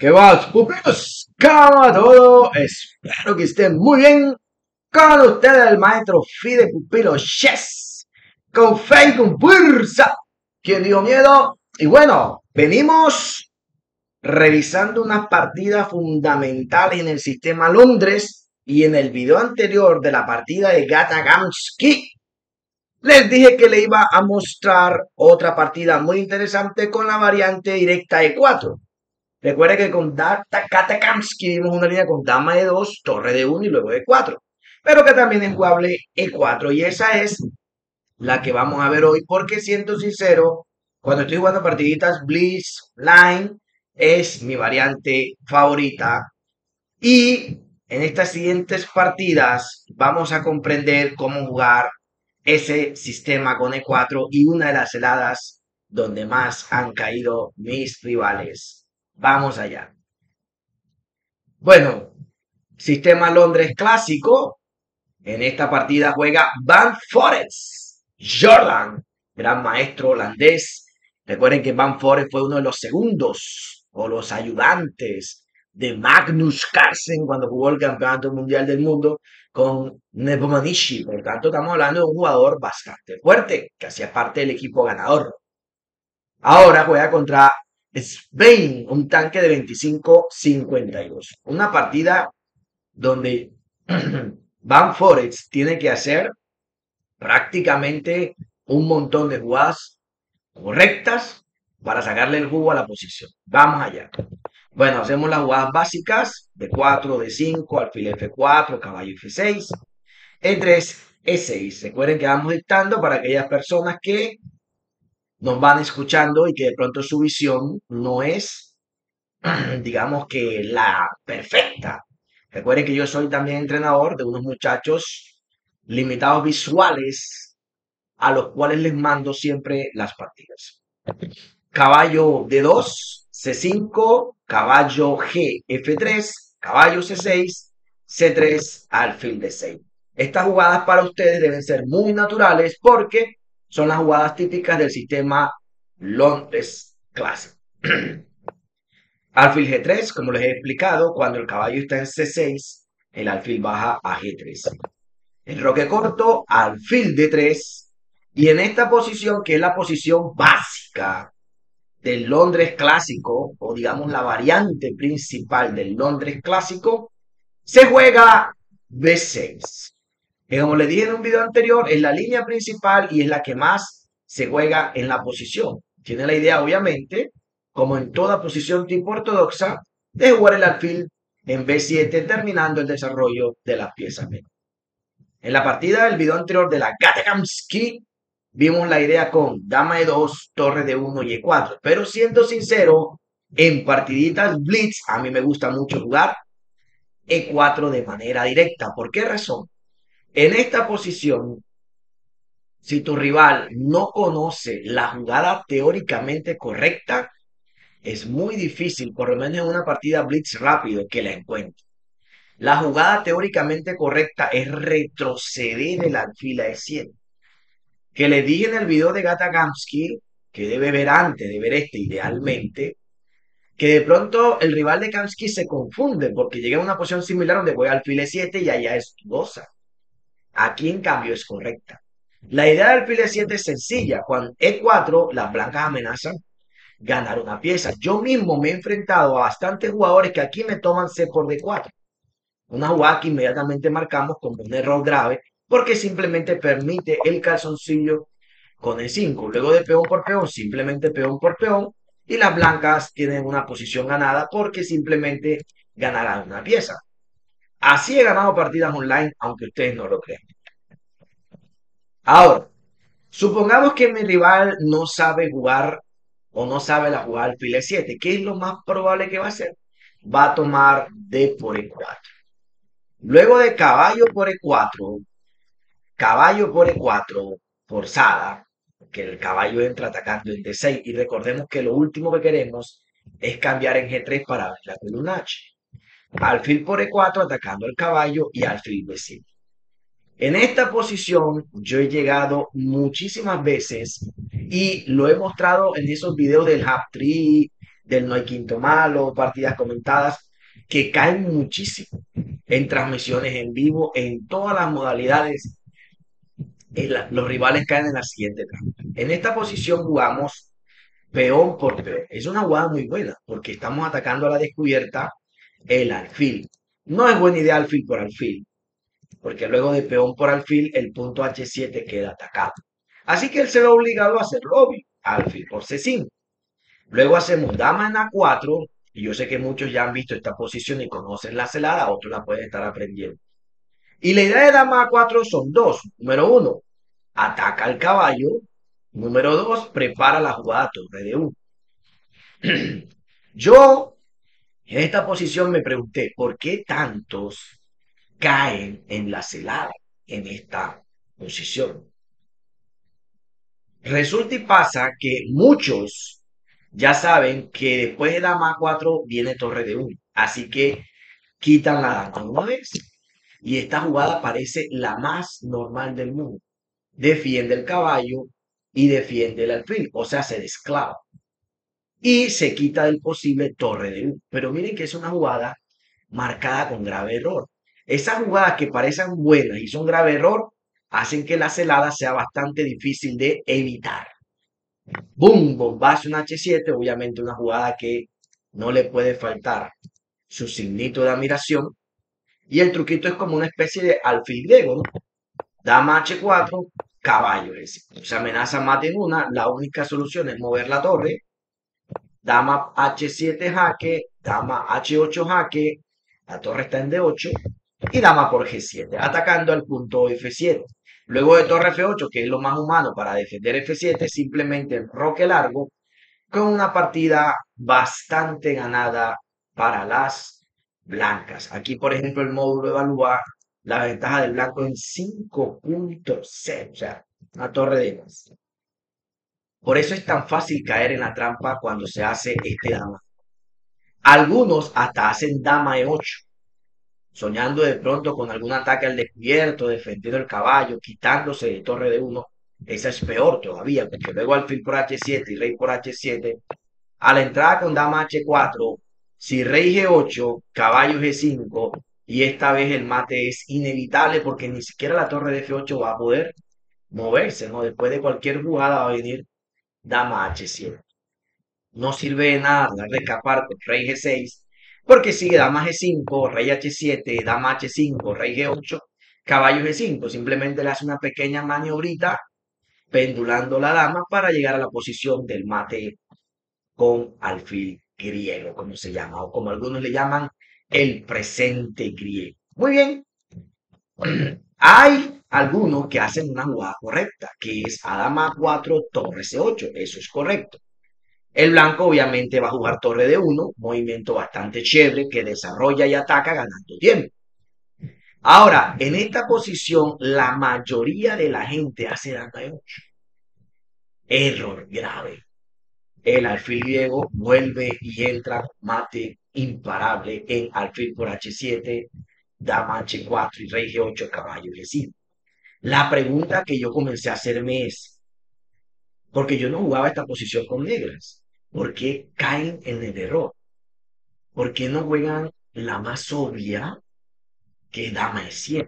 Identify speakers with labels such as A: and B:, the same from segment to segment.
A: ¿Qué va, pupilos? ¿Cómo va todo? Espero que estén muy bien. Con ustedes el maestro Fide Pupilo Chess. Con fe y con fuerza. ¿Quién dio miedo? Y bueno, venimos revisando unas partidas fundamentales en el sistema Londres. Y en el video anterior de la partida de Gata Gamsky, les dije que le iba a mostrar otra partida muy interesante con la variante directa E4. Recuerde que con Katakamsky vimos una línea con dama de 2, torre de 1 y luego de 4. Pero que también es jugable E4. Y esa es la que vamos a ver hoy. Porque siento sincero, cuando estoy jugando partiditas Blitz Line, es mi variante favorita. Y en estas siguientes partidas vamos a comprender cómo jugar ese sistema con E4 y una de las heladas donde más han caído mis rivales. Vamos allá. Bueno, sistema Londres clásico. En esta partida juega Van Forest Jordan, gran maestro holandés. Recuerden que Van Forest fue uno de los segundos o los ayudantes de Magnus Carlsen cuando jugó el Campeonato Mundial del Mundo con Nebomanishi. Por tanto, estamos hablando de un jugador bastante fuerte que hacía parte del equipo ganador. Ahora juega contra Spain, un tanque de 25-52. Una partida donde Van Forest tiene que hacer prácticamente un montón de jugadas correctas para sacarle el jugo a la posición. Vamos allá. Bueno, hacemos las jugadas básicas de 4, de 5, alfil F4, caballo F6, E3, E6. Recuerden que vamos dictando para aquellas personas que nos van escuchando y que de pronto su visión no es, digamos que la perfecta. Recuerden que yo soy también entrenador de unos muchachos limitados visuales a los cuales les mando siempre las partidas. Caballo D2, C5, caballo G, F3, caballo C6, C3, alfil D6. Estas jugadas para ustedes deben ser muy naturales porque son las jugadas típicas del sistema Londres clásico. Alfil G3, como les he explicado, cuando el caballo está en C6, el alfil baja a G3. El roque corto, alfil D3. Y en esta posición, que es la posición básica del Londres clásico, o digamos la variante principal del Londres clásico, se juega B6. Que como les dije en un video anterior, es la línea principal y es la que más se juega en la posición. Tiene la idea, obviamente, como en toda posición tipo ortodoxa, de jugar el alfil en B7, terminando el desarrollo de las piezas B. En la partida del video anterior de la Gatakamsky, vimos la idea con dama de 2, torre de 1 y E4. Pero siendo sincero, en partiditas Blitz, a mí me gusta mucho jugar E4 de manera directa. ¿Por qué razón? En esta posición, si tu rival no conoce la jugada teóricamente correcta, es muy difícil, por lo menos en una partida blitz rápido, que la encuentre. La jugada teóricamente correcta es retroceder el alfil a E7. Que le dije en el video de Gata Gamsky, que debe ver antes de ver este idealmente, que de pronto el rival de Gamsky se confunde porque llega a una posición similar donde juega alfil E7 y allá es dudosa. Aquí en cambio es correcta. La idea del alfil E7 es sencilla. Cuando E4, las blancas amenazan ganar una pieza. Yo mismo me he enfrentado a bastantes jugadores que aquí me toman C por D4. Una jugada que inmediatamente marcamos como un error grave porque simplemente permite el calzoncillo con E5. Luego de peón por peón, simplemente peón por peón. Y las blancas tienen una posición ganada porque simplemente ganarán una pieza. Así he ganado partidas online, aunque ustedes no lo crean. Ahora, supongamos que mi rival no sabe jugar o no sabe la jugada alfil E7. ¿Qué es lo más probable que va a hacer? Va a tomar D por E4. Luego de caballo por E4, forzada, que el caballo entra atacando en D6. Y recordemos que lo último que queremos es cambiar en G3 para abrir la columna H. Alfil por E4 atacando al caballo y alfil B5. En esta posición yo he llegado muchísimas veces y lo he mostrado en esos videos del Hap Tree, del No hay quinto malo, partidas comentadas, que caen muchísimo en transmisiones en vivo, en todas las modalidades. Los rivales caen en la siguiente trampa. En esta posición jugamos peón por peón. Es una jugada muy buena porque estamos atacando a la descubierta el alfil. No es buena idea alfil por alfil, porque luego de peón por alfil el punto H7 queda atacado. Así que él se ve obligado a hacerlo obvio, alfil por C5. Luego hacemos dama en A4, y yo sé que muchos ya han visto esta posición y conocen la celada, otros la pueden estar aprendiendo. Y la idea de dama A4 son dos. Número uno, ataca al caballo. Número dos, prepara la jugada torre de 1. Yo en esta posición me pregunté, ¿por qué tantos caen en la celada en esta posición? Resulta y pasa que muchos ya saben que después de dama A4 viene torre de 1. Así que quitan la dama una vez. Y esta jugada parece la más normal del mundo. Defiende el caballo y defiende el alfil, o sea, se desclava. Y se quita del posible torre de 1. Pero miren que es una jugada marcada con grave error. Esas jugadas que parecen buenas y son grave error hacen que la celada sea bastante difícil de evitar. ¡Bum! Bombazo en H7, obviamente una jugada que no le puede faltar su signito de admiración. Y el truquito es como una especie de alfil griego, ¿no? Dama H4, caballo S5. Se amenaza mate en una, la única solución es mover la torre. Dama H7 jaque, dama H8 jaque, la torre está en D8 y dama por G7, atacando al punto F7. Luego de torre F8, que es lo más humano para defender F7, simplemente enroque largo con una partida bastante ganada para las blancas. Aquí, por ejemplo, el módulo evalúa la ventaja del blanco en 5.0, o sea, una torre de más. Por eso es tan fácil caer en la trampa cuando se hace este dama. Algunos hasta hacen dama E8, soñando de pronto con algún ataque al descubierto, defendiendo el caballo, quitándose de torre de 1. Esa es peor todavía, porque luego alfil por H7 y rey por H7, a la entrada con dama H4, si rey G8, caballo G5, y esta vez el mate es inevitable porque ni siquiera la torre de F8 va a poder moverse, ¿no? Después de cualquier jugada va a venir dama H7. No sirve de nada tratar de escapar con rey G6, porque sigue dama G5, rey H7, dama H5, rey G8, caballo G5. Simplemente le hace una pequeña maniobrita pendulando la dama para llegar a la posición del mate con alfil griego, como se llama, o como algunos le llaman, el presente griego. Muy bien. Hay algunos que hacen una jugada correcta, que es a dama 4, torre C8. Eso es correcto. El blanco obviamente va a jugar torre de 1, movimiento bastante chévere que desarrolla y ataca ganando tiempo. Ahora, en esta posición, la mayoría de la gente hace dama de 8. Error grave. El alfil griego vuelve y entra con mate imparable en alfil por H7, dama H4 y rey G8, caballo G5. La pregunta que yo comencé a hacerme es, porque yo no jugaba esta posición con negras, ¿por qué caen en el error? ¿Por qué no juegan la más obvia, que es dama E7?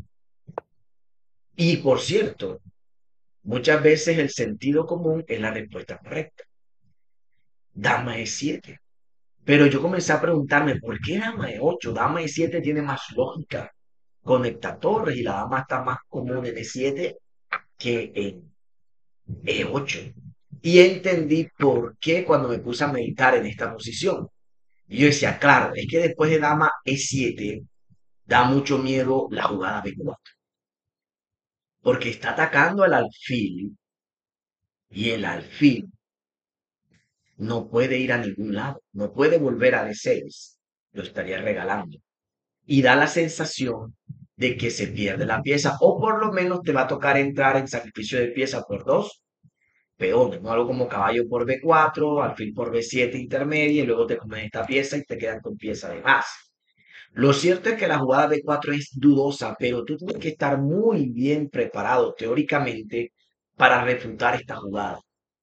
A: Y por cierto, muchas veces el sentido común es la respuesta correcta. Dama E7. Pero yo comencé a preguntarme, ¿por qué dama E8? Dama E7 tiene más lógica. Conecta torres y la dama está más común en E7 que en E8. Y entendí por qué cuando me puse a meditar en esta posición. Y yo decía, claro, es que después de dama E7 da mucho miedo la jugada B4. Porque está atacando al alfil y el alfil no puede ir a ningún lado, no puede volver a D6, lo estaría regalando. Y da la sensación de que se pierde la pieza, o por lo menos te va a tocar entrar en sacrificio de pieza por dos peones, ¿no? Algo como caballo por B4, alfil por B7 intermedia, y luego te comes esta pieza y te quedan con pieza de más. Lo cierto es que la jugada B4 es dudosa, pero tú tienes que estar muy bien preparado teóricamente para refutar esta jugada.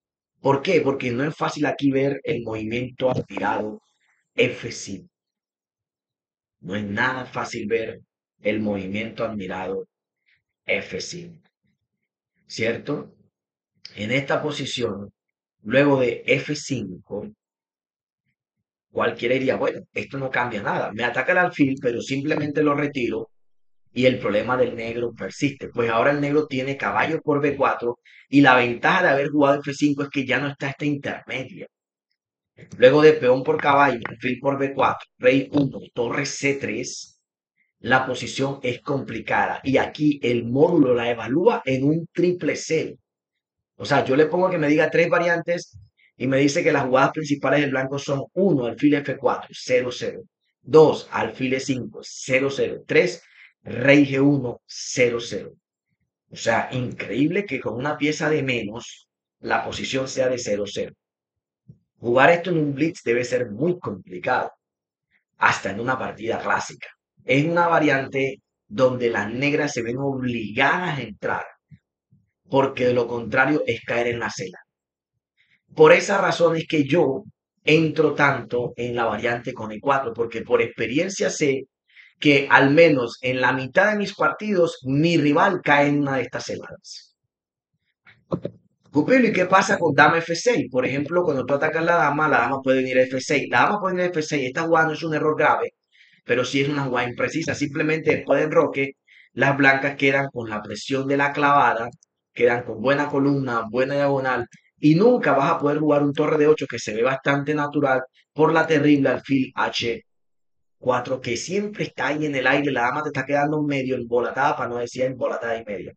A: ¿Por qué? Porque no es fácil aquí ver el movimiento admirado F5. No es nada fácil ver el movimiento admirado F5, ¿cierto? En esta posición, luego de F5, cualquiera diría, bueno, esto no cambia nada. Me ataca el alfil, pero simplemente lo retiro y el problema del negro persiste. Pues ahora el negro tiene caballo por B4 y la ventaja de haber jugado F5 es que ya no está esta intermedia. Luego de peón por caballo, alfil por B4, rey 1, torre C3, la posición es complicada y aquí el módulo la evalúa en un triple cero. O sea, yo le pongo que me diga tres variantes y me dice que las jugadas principales del blanco son uno, alfil F4, 0-0. 2, alfil E5, 0-0. 3, rey G1, 0-0. O sea, increíble que con una pieza de menos la posición sea de 0-0. Jugar esto en un blitz debe ser muy complicado, hasta en una partida clásica. Es una variante donde las negras se ven obligadas a entrar, porque de lo contrario es caer en la cela. Por esa razón es que yo entro tanto en la variante con E4, porque por experiencia sé que al menos en la mitad de mis partidos mi rival cae en una de estas celadas. Pupilo, ¿y qué pasa con dama F6? Por ejemplo, cuando tú atacas la dama puede venir a F6. La dama puede venir a F6. Esta jugada no es un error grave, pero sí es una jugada imprecisa. Simplemente después del enroque, las blancas quedan con la presión de la clavada, quedan con buena columna, buena diagonal, y nunca vas a poder jugar un torre de 8 que se ve bastante natural por la terrible alfil H4, que siempre está ahí en el aire. La dama te está quedando medio embolatada, para no decir embolatada y media.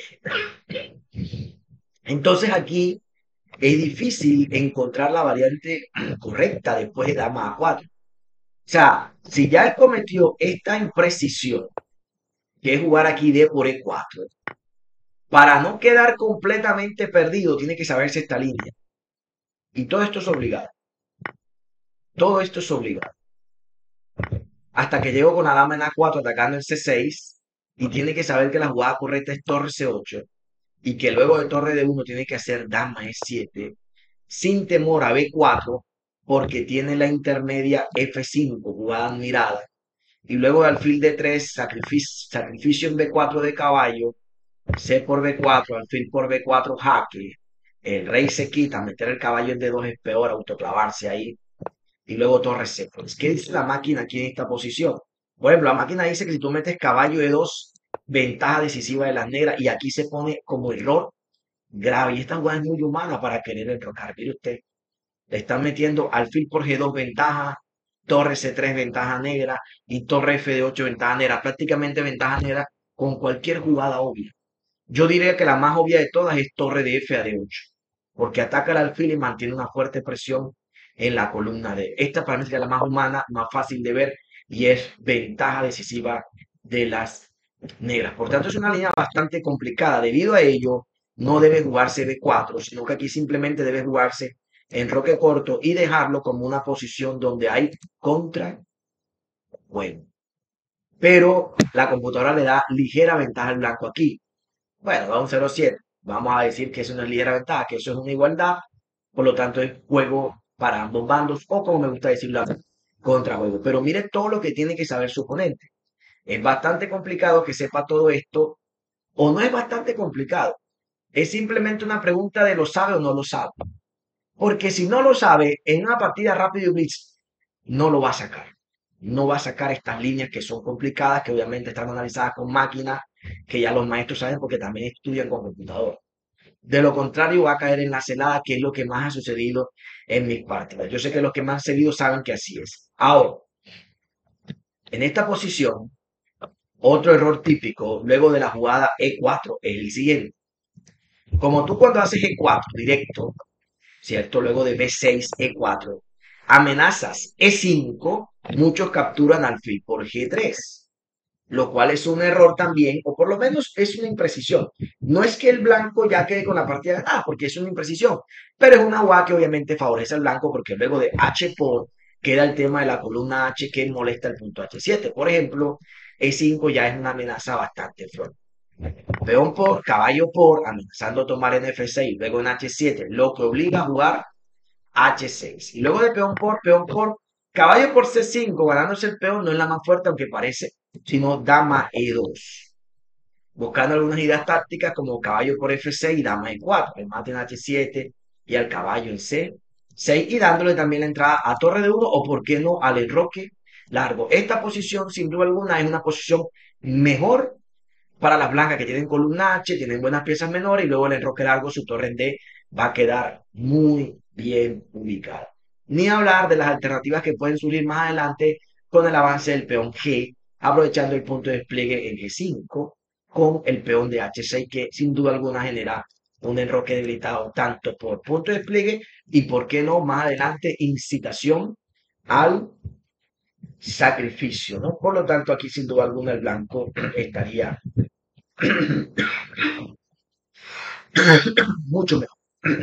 A: Entonces aquí es difícil encontrar la variante correcta después de dama A4. O sea, si ya él cometió esta imprecisión, que es jugar aquí D por E4, para no quedar completamente perdido, tiene que saberse esta línea. Y todo esto es obligado. Todo esto es obligado. Hasta que llego con la dama en A4 atacando en C6, y tiene que saber que la jugada correcta es torre C8, y que luego de torre D1 tiene que hacer dama E7, sin temor a B4, porque tiene la intermedia F5, jugada admirada, y luego de alfil D3, sacrificio en B4 de caballo, C por B4, alfil por B4, jaque, el rey se quita, meter el caballo en D2 es peor, autoclavarse ahí, y luego torre C3. ¿Qué dice la máquina aquí en esta posición? Por ejemplo, la máquina dice que si tú metes caballo E2, ventaja decisiva de las negras, y aquí se pone como error grave, y esta jugada es muy humana para querer enrocar. Mire usted, le están metiendo alfil por G2 ventaja, torre C3 ventaja negra y torre F8 ventaja negra, prácticamente ventaja negra con cualquier jugada obvia. Yo diría que la más obvia de todas es torre de F a D8, porque ataca el alfil y mantiene una fuerte presión en la columna D. Esta para mí sería la más humana, más fácil de ver y es ventaja decisiva de las negras. Por tanto, es una línea bastante complicada. Debido a ello, no debe jugarse B4, sino que aquí simplemente debe jugarse en roque corto y dejarlo como una posición donde hay contra juego. Pero la computadora le da ligera ventaja al blanco aquí. Bueno, da un 0-7. Vamos a decir que es una ligera ventaja, que eso es una igualdad. Por lo tanto, es juego para ambos bandos, o como me gusta decirlo, contrajuego. Pero mire todo lo que tiene que saber su oponente. Es bastante complicado que sepa todo esto, o no es bastante complicado. Es simplemente una pregunta de lo sabe o no lo sabe. Porque si no lo sabe, en una partida rápido y blitz, no lo va a sacar. No va a sacar estas líneas que son complicadas, que obviamente están analizadas con máquinas, que ya los maestros saben porque también estudian con computador. De lo contrario, va a caer en la celada, que es lo que más ha sucedido en mis partidas. Yo sé que los que más han seguido saben que así es. Ahora, en esta posición, otro error típico luego de la jugada E4 es el siguiente. Como tú cuando haces E4 directo, ¿cierto? Luego de B6, E4, amenazas E5, muchos capturan alfil por G3, lo cual es un error también, o por lo menos es una imprecisión. No es que el blanco ya quede con la partida ganada, porque es una imprecisión, pero es una jugada que obviamente favorece al blanco, porque luego de H por queda el tema de la columna H que molesta el punto H7. Por ejemplo, E5 ya es una amenaza bastante fuerte. Peón por, caballo por, amenazando tomar en F6, luego en H7, lo que obliga a jugar H6. Y luego de peón por, caballo por C5, ganándose el peón, no es la más fuerte, aunque parece, sino dama E2. Buscando algunas ideas tácticas como caballo por F6 y dama E4, el mate en H7 y al caballo en C6 y dándole también la entrada a torre de 1 o por qué no al enroque largo. Esta posición sin duda alguna es una posición mejor para las blancas que tienen columna H, tienen buenas piezas menores y luego el enroque largo, su torre en D va a quedar muy bien ubicada. Ni hablar de las alternativas que pueden surgir más adelante con el avance del peón G, aprovechando el punto de despliegue en G5 con el peón de H6 que sin duda alguna genera un enroque debilitado tanto por punto de despliegue y por qué no más adelante incitación al sacrificio, ¿no? Por lo tanto, aquí sin duda alguna el blanco estaría mucho mejor.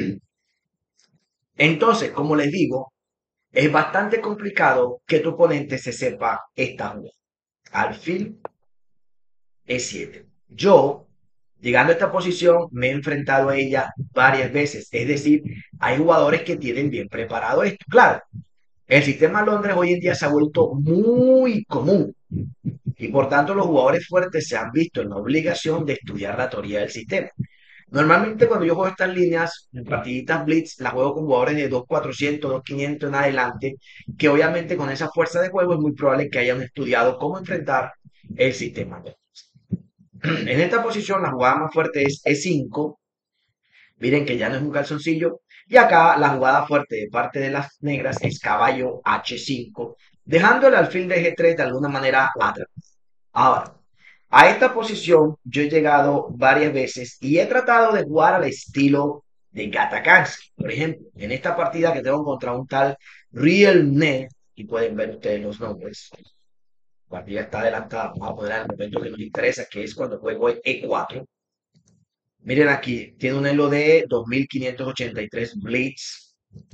A: Entonces, como les digo, es bastante complicado que tu oponente se sepa esta jugada. Alfil E7. Yo, llegando a esta posición, me he enfrentado a ella varias veces. Es decir, hay jugadores que tienen bien preparado esto. Claro, el sistema Londres hoy en día se ha vuelto muy común y por tanto los jugadores fuertes se han visto en la obligación de estudiar la teoría del sistema. Normalmente cuando yo juego estas líneas, en partiditas Blitz, las juego con jugadores de 2.400, 2.500 en adelante, que obviamente con esa fuerza de juego es muy probable que hayan estudiado cómo enfrentar el sistema. En esta posición la jugada más fuerte es E5, miren que ya no es un calzoncillo, y acá la jugada fuerte de parte de las negras es caballo H5, dejando el alfil de G3 de alguna manera atrás. Ahora, a esta posición yo he llegado varias veces y he tratado de jugar al estilo de Gatakansky. Por ejemplo, en esta partida que tengo contra un tal Real Net, y pueden ver ustedes los nombres, la partida está adelantada, vamos a poner al momento que nos interesa, que es cuando juego el E4. Miren aquí, tiene un elo de 2583 Blitz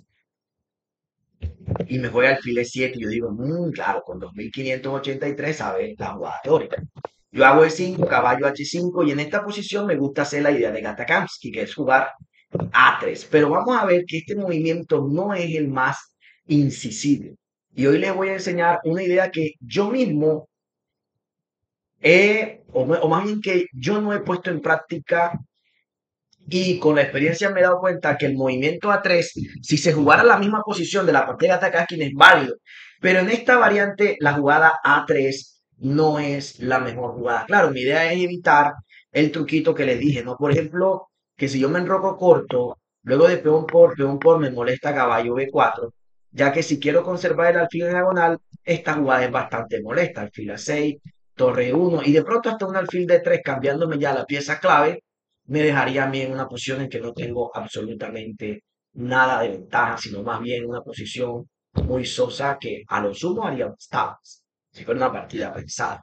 A: y me juega alfil E7. Yo digo, claro, con 2583 sabe la jugada teórica. Yo hago E5, caballo H5 y en esta posición me gusta hacer la idea de Gatakamsky, que es jugar A3. Pero vamos a ver que este movimiento no es el más incisivo. Y hoy les voy a enseñar una idea que yo mismo o más bien que yo no he puesto en práctica y con la experiencia me he dado cuenta que el movimiento A3, si se jugara la misma posición de la partida de Takaskin, es válido. Pero en esta variante, la jugada A3 no es la mejor jugada. Claro, mi idea es evitar el truquito que les dije, ¿no? Por ejemplo, que si yo me enroco corto, luego de peón por, me molesta caballo B4, ya que si quiero conservar el alfil en diagonal, esta jugada es bastante molesta. Alfil A6, torre 1 y de pronto hasta un alfil D3 cambiándome ya la pieza clave me dejaría a mí en una posición en que no tengo absolutamente nada de ventaja, sino más bien una posición muy sosa que a lo sumo haría tablas, si fuera una partida pensada.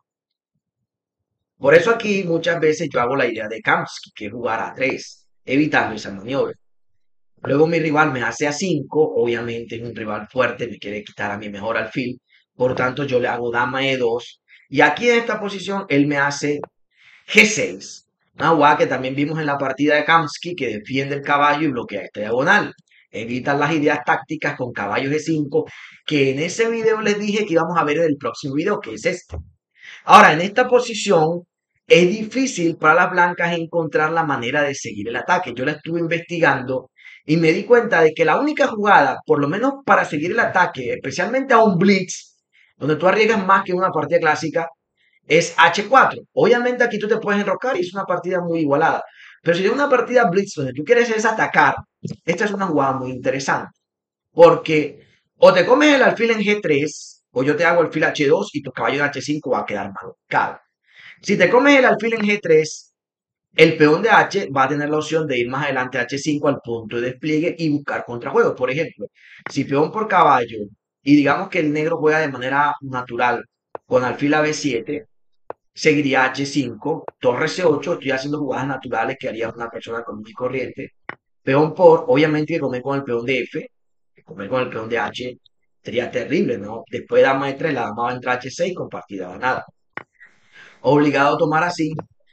A: Por eso aquí muchas veces yo hago la idea de Kamsky, que es jugar a 3, evitando esa maniobra. Luego mi rival me hace a 5, obviamente es un rival fuerte, me quiere quitar a mi mejor alfil, por tanto yo le hago dama E2, y aquí en esta posición él me hace G6. Una jugada que también vimos en la partida de Kamsky, que defiende el caballo y bloquea esta diagonal. Evitan las ideas tácticas con caballo G5, que en ese video les dije que íbamos a ver en el próximo video, que es este. Ahora, en esta posición es difícil para las blancas encontrar la manera de seguir el ataque. Yo la estuve investigando y me di cuenta de que la única jugada, por lo menos para seguir el ataque, especialmente a un blitz, donde tú arriesgas más que una partida clásica, es H4. Obviamente aquí tú te puedes enrocar y es una partida muy igualada. Pero si es una partida blitz donde tú quieres es atacar, esta es una jugada muy interesante. Porque o te comes el alfil en G3 o yo te hago alfil H2 y tu caballo en H5 va a quedar marcado. Si te comes el alfil en G3, el peón de H va a tener la opción de ir más adelante a H5 al punto de despliegue y buscar contrajuegos. Por ejemplo, si peón por caballo y digamos que el negro juega de manera natural con alfil a B7, seguiría H5, torre C8, estoy haciendo jugadas naturales que haría una persona común y corriente. Peón por, obviamente que comer con el peón de F, que comer con el peón de H sería terrible, ¿no? Después de dama de 3, la dama va a entrar H6 con partida ganada. Obligado a tomar así,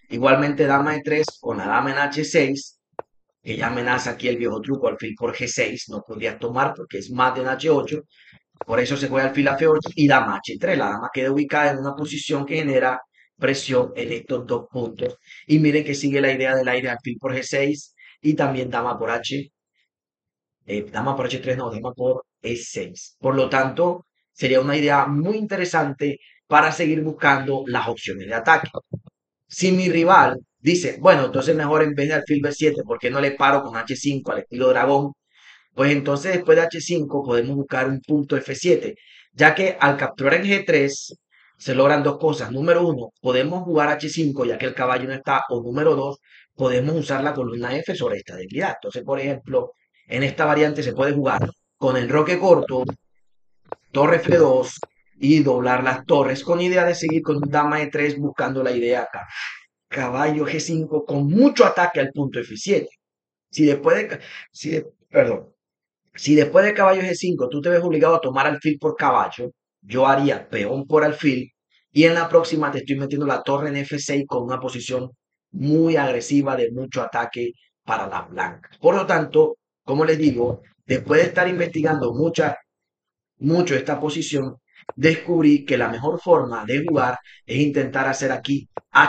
A: Igualmente dama de 3 con la dama en H6, que ya amenaza aquí el viejo truco, alfil por G6, no podría tomar porque es más de un H8, por eso se juega alfil a F8 y dama H3. La dama queda ubicada en una posición que genera presión en estos dos puntos. Y miren que sigue la idea del aire alfil por G6 y también dama por dama por H3, no, dama por E6. Por lo tanto, sería una idea muy interesante para seguir buscando las opciones de ataque. Si mi rival dice, bueno, entonces mejor en vez de alfil B7, ¿por qué no le paro con H5 al estilo dragón? Pues entonces después de H5 podemos buscar un punto F7, ya que al capturar en G3 se logran dos cosas. Número uno, podemos jugar H5 ya que el caballo no está, o número dos, podemos usar la columna F sobre esta debilidad. Entonces, por ejemplo, en esta variante se puede jugar con el roque corto, torre F2 y doblar las torres con idea de seguir con un dama E3 buscando la idea acá. Caballo G5 con mucho ataque al punto F7. Si después de, si de- perdón, si después de caballo G5 tú te ves obligado a tomar alfil por caballo, yo haría peón por alfil y en la próxima te estoy metiendo la torre en F6 con una posición muy agresiva de mucho ataque para las blancas. Por lo tanto, como les digo, después de estar investigando mucho esta posición, descubrí que la mejor forma de jugar es intentar hacer aquí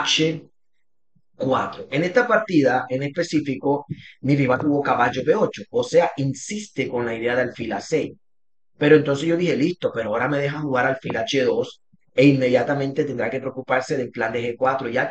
A: H4. En esta partida en específico, mi rival tuvo caballo B8, o sea, insiste con la idea de alfil A6. Pero entonces yo dije, listo, pero ahora me deja jugar alfil H2 e inmediatamente tendrá que preocuparse del plan de G4 y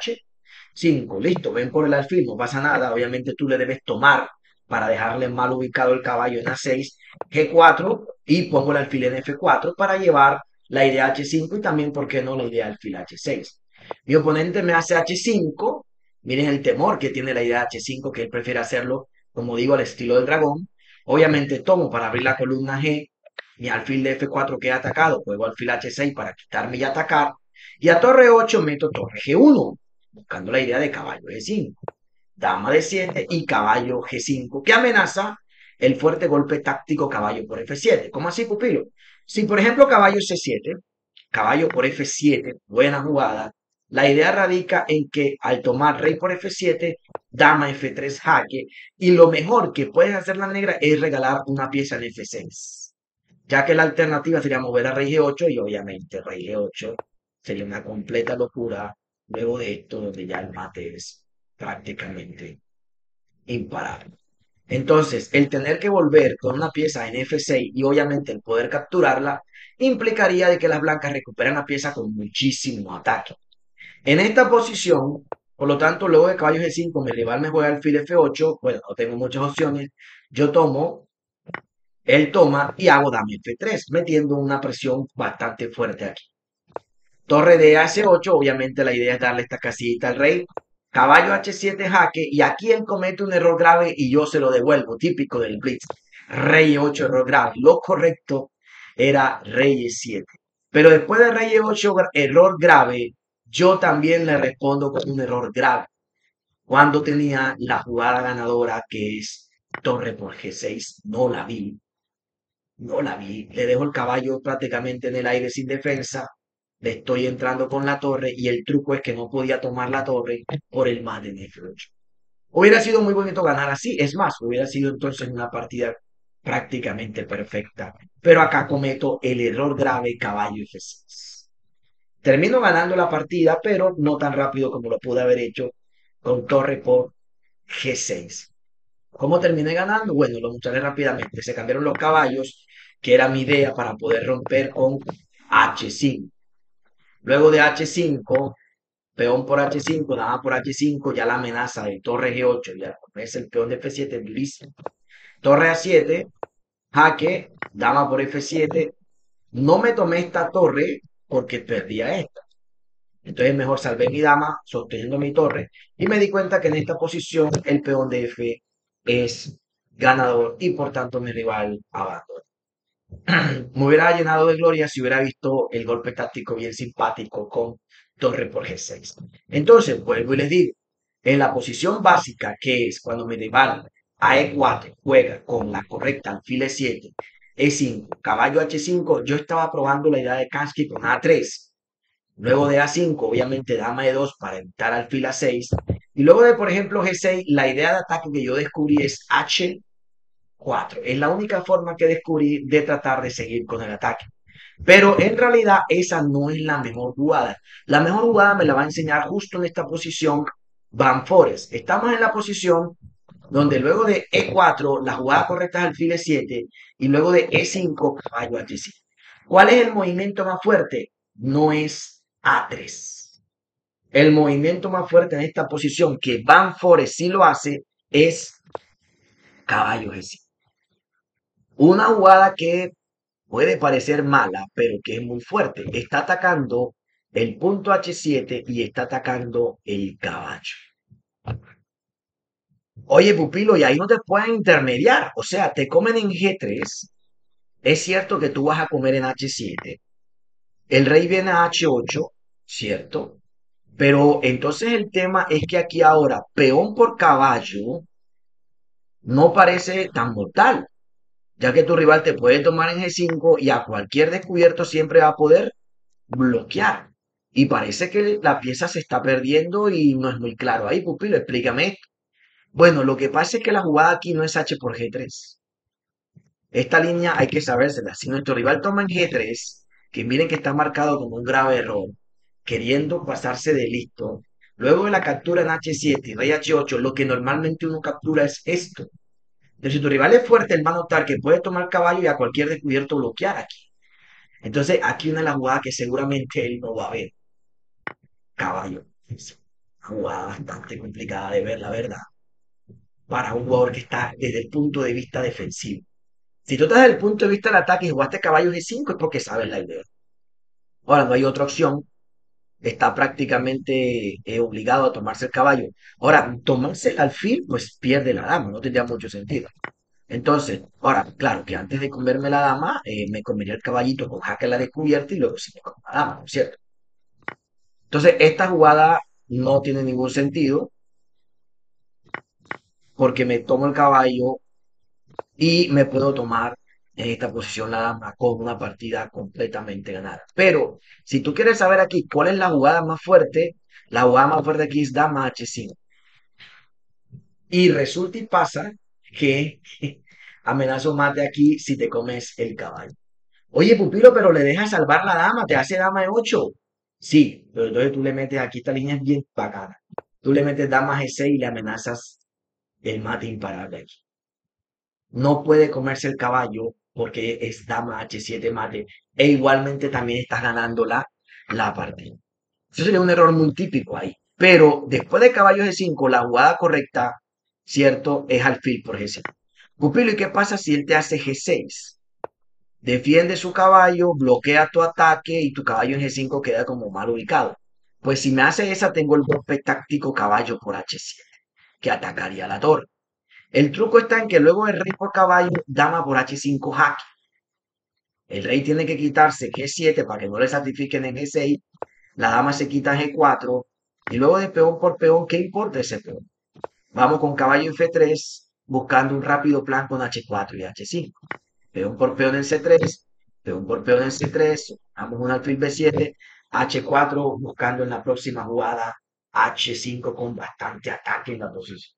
A: H5. Listo, ven por el alfil, no pasa nada. Obviamente tú le debes tomar para dejarle mal ubicado el caballo en A6, G4 y pongo el alfil en F4 para llevar la idea H5 y también, ¿por qué no, la idea alfil H6? Mi oponente me hace H5, miren el temor que tiene la idea H5, que él prefiere hacerlo, como digo, al estilo del dragón. Obviamente tomo para abrir la columna G, mi alfil de F4 queda atacado, juego alfil H6 para quitarme y atacar, y a torre 8 meto torre G1, buscando la idea de caballo G5, dama de 7 y caballo G5, que amenaza el fuerte golpe táctico caballo por F7. ¿Cómo así, pupilo? Si por ejemplo caballo C7, caballo por F7, buena jugada, la idea radica en que al tomar rey por F7, dama F3 jaque, y lo mejor que puedes hacer la negra es regalar una pieza en F6, ya que la alternativa sería mover a rey G8 y obviamente rey G8 sería una completa locura luego de esto, donde ya el mate es prácticamente imparable. Entonces, el tener que volver con una pieza en F6 y obviamente el poder capturarla implicaría de que las blancas recuperan la pieza con muchísimo ataque. En esta posición, por lo tanto, luego de caballo G5, mi rival me juega alfil F8, bueno, no tengo muchas opciones, yo tomo, él toma y hago dama F3, metiendo una presión bastante fuerte aquí. Torre de H8, obviamente la idea es darle esta casillita al rey. Caballo H7 jaque y aquí él comete un error grave y yo se lo devuelvo, típico del Blitz. Rey 8, error grave. Lo correcto era rey E7. Pero después de rey E8, error grave, yo también le respondo con un error grave. Cuando tenía la jugada ganadora que es torre por G6, no la vi, le dejo el caballo prácticamente en el aire sin defensa, le estoy entrando con la torre y el truco es que no podía tomar la torre por el más de F8. Hubiera sido muy bonito ganar así, es más, hubiera sido entonces una partida prácticamente perfecta, pero acá cometo el error grave caballo F6. Termino ganando la partida, pero no tan rápido como lo pude haber hecho con torre por G6. ¿Cómo terminé ganando? Bueno, lo mostraré rápidamente. Se cambiaron los caballos, que era mi idea para poder romper con H5. Luego de H5, peón por H5, dama por H5, ya la amenaza de torre G8, ya es el peón de F7, durísimo. Torre A7, jaque, dama por F7. No me tomé esta torre porque perdía esta. Entonces mejor salvé mi dama sosteniendo mi torre y me di cuenta que en esta posición el peón de F es ganador y por tanto mi rival abandona. Me hubiera llenado de gloria si hubiera visto el golpe táctico bien simpático con torre por G6. Entonces, vuelvo y les digo, en la posición básica, que es cuando mi rival a E4 juega con la correcta alfil E7, E5, caballo H5, yo estaba probando la idea de Kasky con A3. Luego de A5, obviamente dama de 2 para evitar alfil A6. Y luego de, por ejemplo, G6, la idea de ataque que yo descubrí es H4. Es la única forma que descubrí de tratar de seguir con el ataque. Pero en realidad esa no es la mejor jugada. La mejor jugada me la va a enseñar justo en esta posición Van Forest. Estamos en la posición donde luego de E4 la jugada correcta es alfil E7 y luego de E5 caballo H5. ¿Cuál es el movimiento más fuerte? No es A3. El movimiento más fuerte en esta posición que Van Forest sí lo hace es caballo G5. Una jugada que puede parecer mala, pero que es muy fuerte. Está atacando el punto H7 y está atacando el caballo. Oye, pupilo, y ahí no te pueden intermediar. O sea, te comen en G3. Es cierto que tú vas a comer en H7. El rey viene a H8, ¿cierto? Pero entonces el tema es que aquí ahora, peón por caballo, no parece tan mortal, ya que tu rival te puede tomar en G5 y a cualquier descubierto siempre va a poder bloquear. Y parece que la pieza se está perdiendo y no es muy claro. Ahí, pupilo, explícame esto. Bueno, lo que pasa es que la jugada aquí no es H por G3. Esta línea hay que sabérsela. Si nuestro rival toma en G3, que miren que está marcado como un grave error, queriendo pasarse de listo, luego de la captura en H7 y rey H8, lo que normalmente uno captura es esto. Entonces, si tu rival es fuerte, él va a notar que puede tomar caballo y a cualquier descubierto bloquear aquí. Entonces, aquí una de las jugadas que seguramente él no va a ver. Caballo. Es una jugada bastante complicada de ver, la verdad, para un jugador que está desde el punto de vista defensivo. Si tú estás desde el punto de vista del ataque y jugaste caballo G5 es porque sabes la idea. Ahora, no hay otra opción. Está prácticamente obligado a tomarse el caballo. Ahora, tomarse el alfil, pues pierde la dama, no tendría mucho sentido. Entonces, ahora, claro que antes de comerme la dama, me comería el caballito con jaque a la descubierta y luego sí me como la dama, ¿no es cierto? Entonces, esta jugada no tiene ningún sentido porque me tomo el caballo y me puedo tomar en esta posición la dama con una partida completamente ganada. Pero si tú quieres saber aquí cuál es la jugada más fuerte aquí es dama H5. Y resulta y pasa que amenazo mate aquí si te comes el caballo. Oye, pupilo, pero le dejas salvar la dama, te hace dama de 8. Sí, pero entonces tú le metes, aquí esta línea es bien bacana. Tú le metes dama G6 y le amenazas el mate imparable aquí. No puede comerse el caballo porque es dama H7 mate. E igualmente también estás ganando la partida. Eso sería un error muy típico ahí. Pero después de caballo G5, la jugada correcta, ¿cierto? Es alfil por G5. Pupilo, ¿y qué pasa si él te hace G6? Defiende su caballo, bloquea tu ataque y tu caballo en G5 queda como mal ubicado. Pues si me hace esa, tengo el golpe táctico caballo por H7, que atacaría la torre. El truco está en que luego el rey por caballo, dama por H5 jaque. El rey tiene que quitarse G7 para que no le sacrifiquen en G6. La dama se quita en G4. Y luego de peón por peón, ¿qué importa ese peón? Vamos con caballo en F3, buscando un rápido plan con H4 y H5. Peón por peón en C3, peón por peón en C3, damos un alfil B7, H4, buscando en la próxima jugada H5 con bastante ataque en la posición.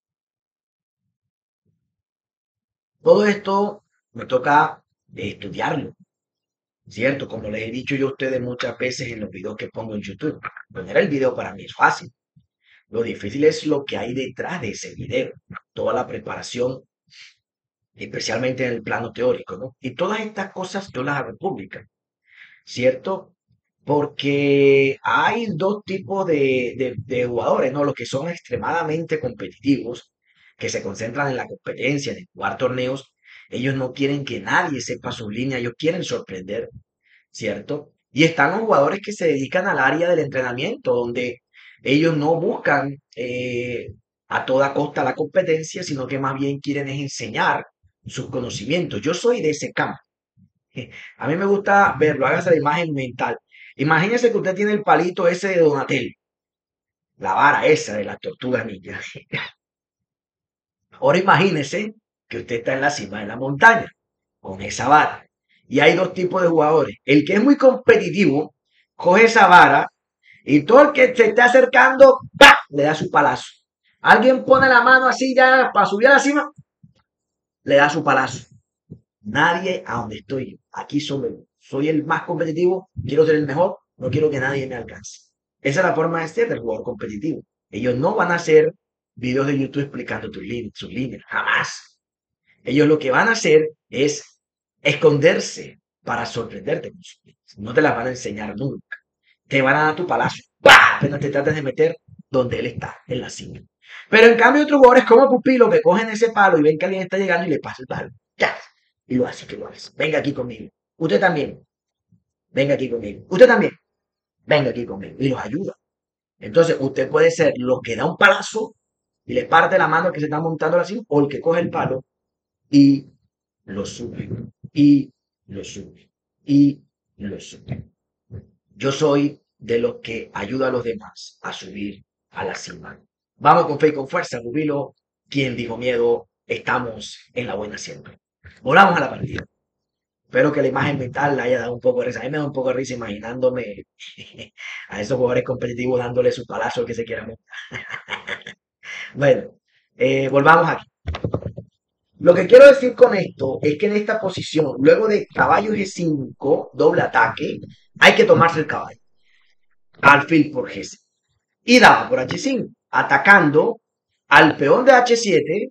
A: Todo esto me toca estudiarlo, ¿cierto? Como les he dicho yo a ustedes muchas veces en los videos que pongo en YouTube. Poner el video para mí es fácil. Lo difícil es lo que hay detrás de ese video, toda la preparación, especialmente en el plano teórico, ¿no? Y todas estas cosas yo las hago públicas, ¿cierto? Porque hay dos tipos de jugadores, ¿no? Los que son extremadamente competitivos, que se concentran en la competencia, en jugar torneos. Ellos no quieren que nadie sepa su línea, ellos quieren sorprender, ¿cierto? Y están los jugadores que se dedican al área del entrenamiento, donde ellos no buscan a toda costa la competencia, sino que más bien quieren es enseñar sus conocimientos. Yo soy de ese campo. A mí me gusta verlo, hágase la imagen mental. Imagínese que usted tiene el palito ese de Donatello, la vara esa de la tortuga ninja. Ahora imagínese que usted está en la cima de la montaña con esa vara. Y hay dos tipos de jugadores. El que es muy competitivo, coge esa vara y todo el que se esté acercando, ¡pah!, le da su palazo. Alguien pone la mano así ya para subir a la cima, le da su palazo. Nadie a donde estoy. Aquí solo yo. Soy el más competitivo, quiero ser el mejor, no quiero que nadie me alcance. Esa es la forma de ser del jugador competitivo. Ellos no van a hacer videos de YouTube explicando sus líneas, jamás. Ellos lo que van a hacer es esconderse para sorprenderte con sus líneas. No te las van a enseñar nunca. Te van a dar tu palacio. ¡Pah! Apenas te trates de meter donde él está, en la cima. Pero en cambio otros jugadores como Pupilo que cogen ese palo y ven que alguien está llegando y le pasa el palo. ¡Ya! Y lo hace, que lo hace. Venga aquí conmigo. Usted también. Venga aquí conmigo. Usted también. Venga aquí conmigo. Y los ayuda. Entonces, usted puede ser lo que da un palazo y le parte la mano al que se está montando así, o el que coge el palo y lo sube. Y lo sube. Y lo sube. Yo soy de los que ayuda a los demás a subir a la cima. Vamos con fe y con fuerza, Rubilo. Quien dijo miedo, estamos en la buena siempre. Volvamos a la partida. Espero que la imagen mental le haya dado un poco de risa. A mí me da un poco de risa imaginándome a esos jugadores competitivos dándole su palazo al que se quiera montar. Bueno, volvamos aquí. Lo que quiero decir con esto es que en esta posición, luego de caballo G5, doble ataque, hay que tomarse el caballo. Alfil por G6. Y dama por H5, atacando al peón de H7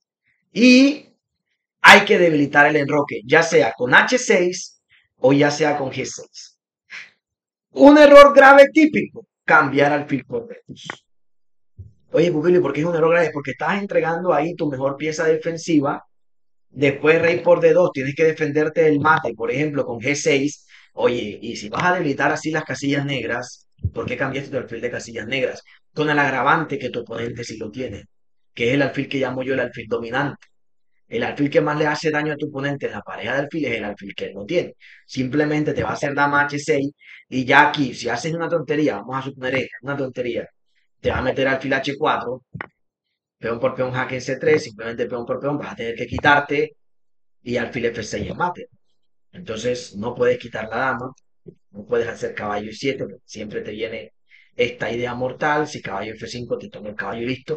A: y hay que debilitar el enroque, ya sea con H6 o ya sea con G6. Un error grave típico, cambiar alfil por B2. Oye, Pupilo, ¿por qué es un error grave? Porque estás entregando ahí tu mejor pieza defensiva. Después rey por D2, tienes que defenderte del mate, por ejemplo, con G6. Oye, y si vas a debilitar así las casillas negras, ¿por qué cambiaste tu alfil de casillas negras? Con el agravante que tu oponente sí lo tiene, que es el alfil que llamo yo el alfil dominante. El alfil que más le hace daño a tu oponente en la pareja de alfiles es el alfil que él no tiene. Simplemente te va a hacer dama H6 y ya aquí, si haces una tontería, vamos a suponer esta, una tontería, te va a meter alfil H4, peón por peón jaque en C3, simplemente peón por peón, vas a tener que quitarte y alfil F6 es mate. Entonces no puedes quitar la dama, no puedes hacer caballo Y7, porque siempre te viene esta idea mortal, si caballo F5 te toma el caballo y listo.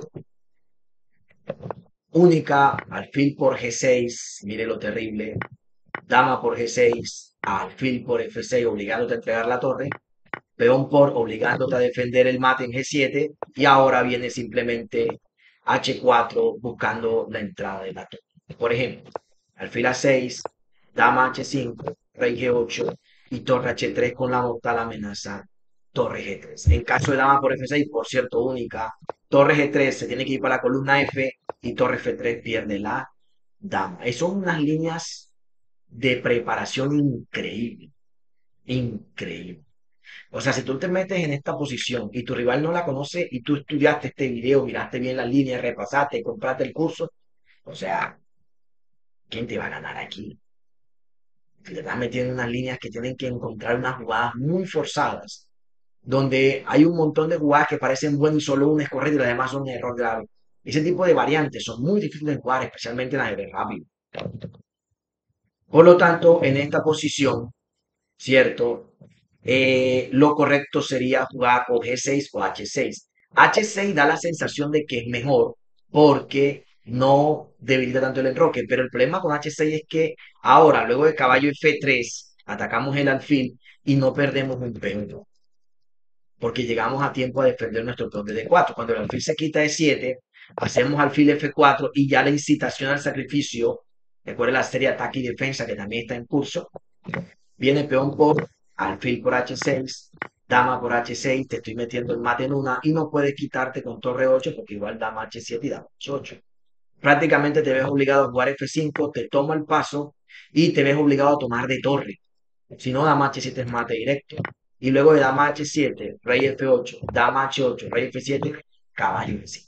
A: Única, alfil por G6, mire lo terrible, dama por G6, alfil por F6, obligándote a entregar la torre, peón por obligándote a defender el mate en G7, y ahora viene simplemente H4 buscando la entrada de la torre. Por ejemplo, alfil A6, dama H5, rey G8 y torre H3 con la mortal amenaza torre G3. En caso de dama por F6, por cierto, única, torre G3 se tiene que ir para la columna F y torre F3 pierde la dama. Son unas líneas de preparación increíble, increíble. O sea, si tú te metes en esta posición y tu rival no la conoce y tú estudiaste este video, miraste bien las líneas, repasaste, compraste el curso, o sea, ¿quién te va a ganar aquí? Te estás metiendo en unas líneas que tienen que encontrar unas jugadas muy forzadas, donde hay un montón de jugadas que parecen buenas y solo una es correcta y las demás son un error grave. Ese tipo de variantes son muy difíciles de jugar, especialmente en ajedrez rápido. Por lo tanto, en esta posición, ¿cierto? Lo correcto sería jugar con G6 o H6. H6 da la sensación de que es mejor porque no debilita tanto el enroque, pero el problema con H6 es que ahora, luego de caballo F3, atacamos el alfil y no perdemos un peón, porque llegamos a tiempo a defender nuestro peón de D4. Cuando el alfil se quita de 7, hacemos alfil F4 y ya la incitación al sacrificio, recuerda la serie ataque y defensa que también está en curso, viene peón por alfil por H6, dama por H6, te estoy metiendo el mate en una y no puedes quitarte con torre 8 porque igual dama H7 y dama H8. Prácticamente te ves obligado a jugar F5, te toma el paso y te ves obligado a tomar de torre. Si no, dama H7 es mate directo. Y luego de dama H7, rey F8, dama H8, rey F7, caballo F5.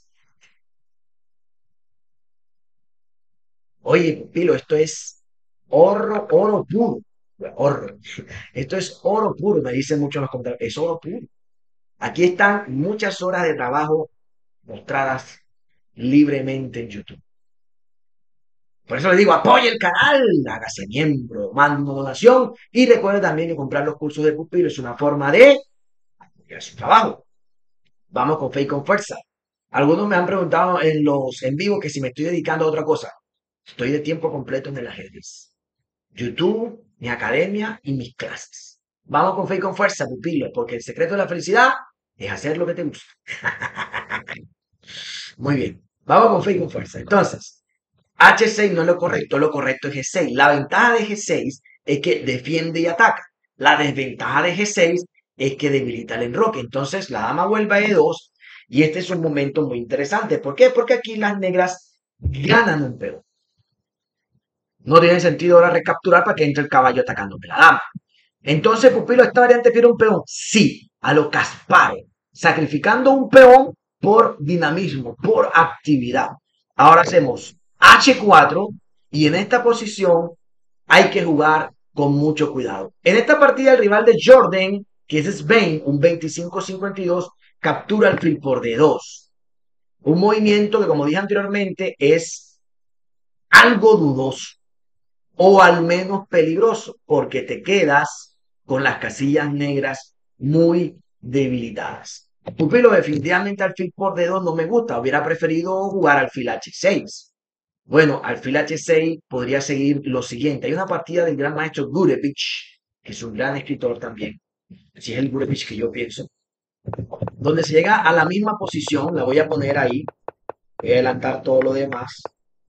A: Oye, Pilo, esto es oro, oro puro. Oro. Esto es oro puro, me dicen muchos en los comentarios. Es oro puro. Aquí están muchas horas de trabajo mostradas libremente en YouTube. Por eso le digo, apoye el canal, hágase miembro, mande una donación y recuerde también que comprar los cursos de Pupilo es una forma de apoyar su trabajo. Vamos con fe y con fuerza. Algunos me han preguntado en los en vivo que si me estoy dedicando a otra cosa. Estoy de tiempo completo en el ajedrez. YouTube, mi academia y mis clases. Vamos con fe y con fuerza, pupilo, porque el secreto de la felicidad es hacer lo que te gusta. Muy bien, vamos con fe y con fuerza. Entonces, H6 no es lo correcto es G6. La ventaja de G6 es que defiende y ataca. La desventaja de G6 es que debilita el enroque. Entonces, la dama vuelve a E2 y este es un momento muy interesante. ¿Por qué? Porque aquí las negras ganan un peón. No tiene sentido ahora recapturar para que entre el caballo atacándome la dama. Entonces, Pupilo, ¿esta variante quiere un peón? Sí, a lo Kasparov, sacrificando un peón por dinamismo, por actividad. Ahora hacemos H4 y en esta posición hay que jugar con mucho cuidado. En esta partida el rival de Jordan, que es Svein, un 25-52, captura el fil por D2. Un movimiento que, como dije anteriormente, es algo dudoso o al menos peligroso, porque te quedas con las casillas negras muy debilitadas. Pupilo, definitivamente alfil por dedo no me gusta, hubiera preferido jugar alfil H6. Bueno, alfil H6 podría seguir lo siguiente. Hay una partida del gran maestro Gurevich, que es un gran escritor también, si es el Gurevich que yo pienso, donde se llega a la misma posición, la voy a poner ahí, voy a adelantar todo lo demás,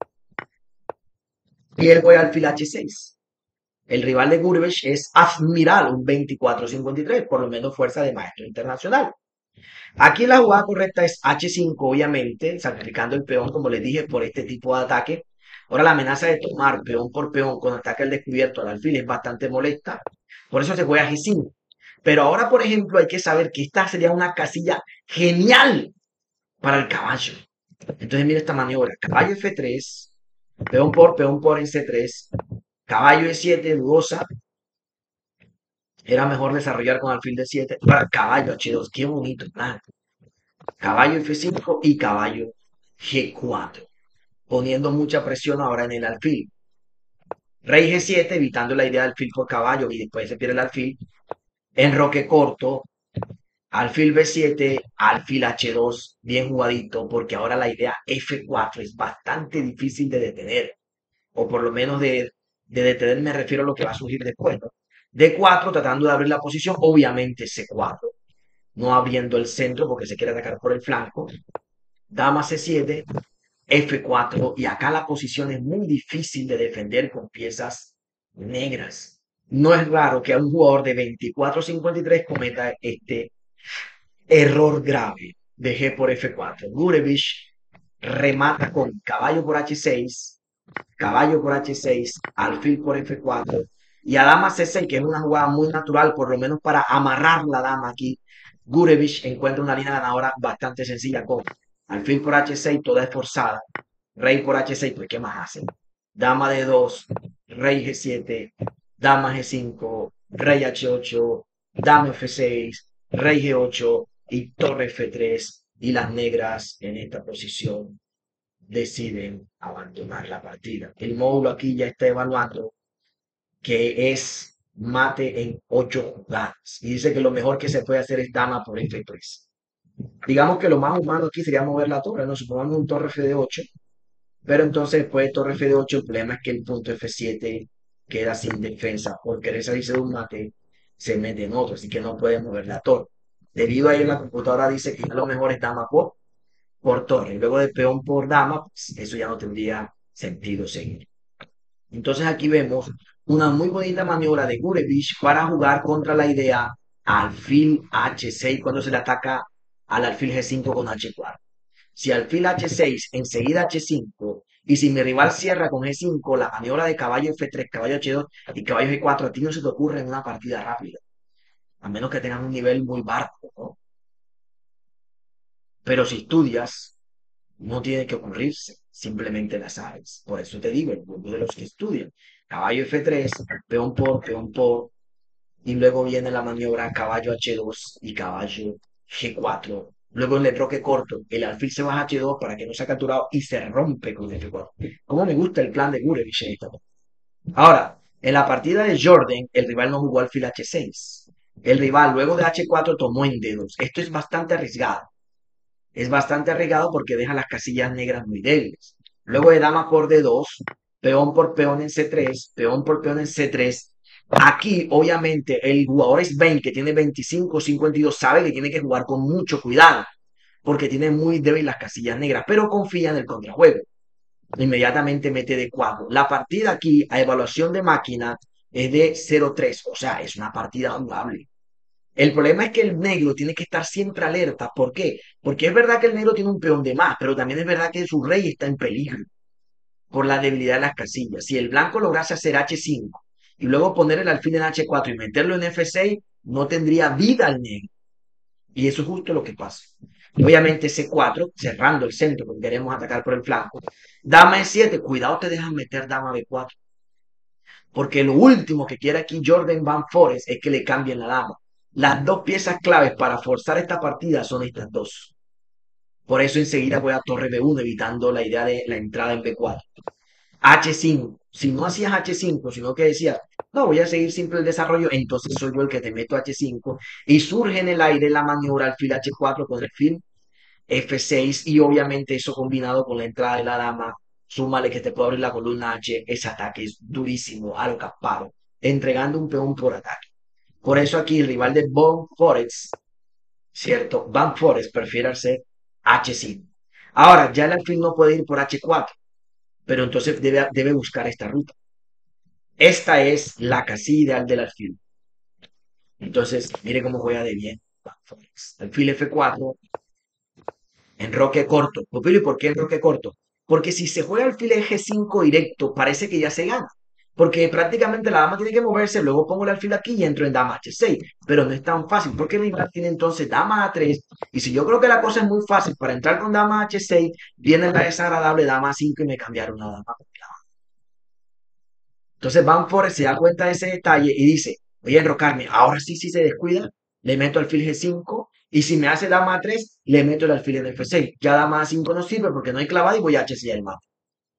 A: y él voy al alfil H6. El rival de Gurevich es Admiral, un 24-53, por lo menos fuerza de maestro internacional. Aquí la jugada correcta es H5, obviamente, sacrificando el peón, como les dije, por este tipo de ataque. Ahora la amenaza de tomar peón por peón con ataque al descubierto al alfil es bastante molesta. Por eso se juega G5. Pero ahora, por ejemplo, hay que saber que esta sería una casilla genial para el caballo. Entonces, mira esta maniobra. Caballo F3, peón por en C3, caballo E7, dudosa, era mejor desarrollar con alfil de 7 para caballo H2. Qué bonito plan. Caballo F5 y caballo G4. Poniendo mucha presión ahora en el alfil. Rey G7, evitando la idea del alfil por caballo y después se pierde el alfil. Enroque corto. Alfil B7, alfil H2, bien jugadito, porque ahora la idea F4 es bastante difícil de detener, o por lo menos de detener me refiero a lo que va a surgir después, ¿no? D4 tratando de abrir la posición, obviamente C4, no abriendo el centro porque se quiere atacar por el flanco. Dama C7, F4, y acá la posición es muy difícil de defender con piezas negras. No es raro que a un jugador de 24-53 cometa este error grave de G por F4. Gurevich remata con caballo por H6, caballo por H6, alfil por F4 y a dama C6, que es una jugada muy natural, por lo menos para amarrar la dama aquí. Gurevich encuentra una línea ganadora bastante sencilla con alfil por H6, toda esforzada, rey por H6, pues ¿qué más hacen? Dama D2, rey G7, dama G5, rey H8, dama F6, rey G8 y torre F3 y las negras en esta posición deciden abandonar la partida. El módulo aquí ya está evaluando que es mate en 8 jugadas y dice que lo mejor que se puede hacer es dama por F3. Digamos que lo más humano aquí sería mover la torre, ¿no? Supongamos un torre F de 8, pero entonces después de torre F de 8 el problema es que el punto F7 queda sin defensa, por querer salirse de un mate se mete en otro, así que no puede mover la torre. Debido a ello la computadora dice que lo mejor es dama por torre, y luego de peón por dama, pues eso ya no tendría sentido seguir. Entonces aquí vemos una muy bonita maniobra de Gurevich para jugar contra la idea alfil H6 cuando se le ataca al alfil G5 con H4. Si alfil H6, enseguida H5, y si mi rival cierra con G5, la maniobra de caballo F3, caballo H2 y caballo G4, a ti no se te ocurre en una partida rápida, a menos que tengan un nivel muy bajo, ¿no? Pero si estudias, no tiene que ocurrirse, simplemente las sabes. Por eso te digo, el mundo de los que estudian. Caballo F3, peón por, y luego viene la maniobra caballo H2 y caballo G4 Luego en el roque corto, el alfil se baja a H2 para que no sea capturado y se rompe con F4. ¿Cómo me gusta el plan de Gurevich en esta? Ahora, en la partida de Jordan, el rival no jugó alfil H6. El rival luego de H4 tomó en D2. Esto es bastante arriesgado. Es bastante arriesgado porque deja las casillas negras muy débiles. Luego de dama por D2, peón por peón en C3, peón por peón en C3. Aquí, obviamente, el jugador Svein, que tiene 25 o 52, sabe que tiene que jugar con mucho cuidado, porque tiene muy débiles las casillas negras, pero confía en el contrajuego. Inmediatamente mete D4. La partida aquí, a evaluación de máquina, es de 0-3, o sea, es una partida jugable. El problema es que el negro tiene que estar siempre alerta. ¿Por qué? Porque es verdad que el negro tiene un peón de más, pero también es verdad que su rey está en peligro por la debilidad de las casillas. Si el blanco lograse hacer H5 y luego poner el alfil en H4 y meterlo en F6, no tendría vida el negro. Y eso es justo lo que pasa. Obviamente C4, cerrando el centro porque queremos atacar por el flanco. Dama E7, cuidado te dejan meter dama B4. Porque lo último que quiere aquí Jordan Van Forest es que le cambien la dama. Las dos piezas claves para forzar esta partida son estas dos. Por eso enseguida voy a torre B1, evitando la idea de la entrada en B4. H5. Si no hacías H5, sino que decías, no, voy a seguir simple el desarrollo, entonces soy yo el que te meto H5 y surge en el aire la maniobra alfil H4 con el fin F6 y obviamente eso combinado con la entrada de la dama, súmale que te puede abrir la columna H, ese ataque es durísimo, a lo Casparo, entregando un peón por ataque. Por eso aquí el rival de Van Forest, ¿cierto? Van Forest prefiere hacer H5. Ahora, ya el alfil no puede ir por H4, pero entonces debe buscar esta ruta. Esta es la casilla ideal del alfil. Entonces, mire cómo juega de bien Van Forest. Alfil F4, enroque corto. ¿Y por qué enroque corto? Porque si se juega alfil G5 directo, parece que ya se gana. Porque prácticamente la dama tiene que moverse, luego pongo el alfil aquí y entro en dama H6. Pero no es tan fácil, porque mi rival tiene entonces dama A3. Y si yo creo que la cosa es muy fácil para entrar con dama H6, viene la desagradable dama A5 y me cambiaron la dama. Entonces Van Forest se da cuenta de ese detalle y dice, voy a enrocarme. Ahora sí, si se descuida, le meto alfil G5 y si me hace dama A3, le meto el alfil en F6. Ya dama A5 no sirve porque no hay clavada y voy a H6 el mate.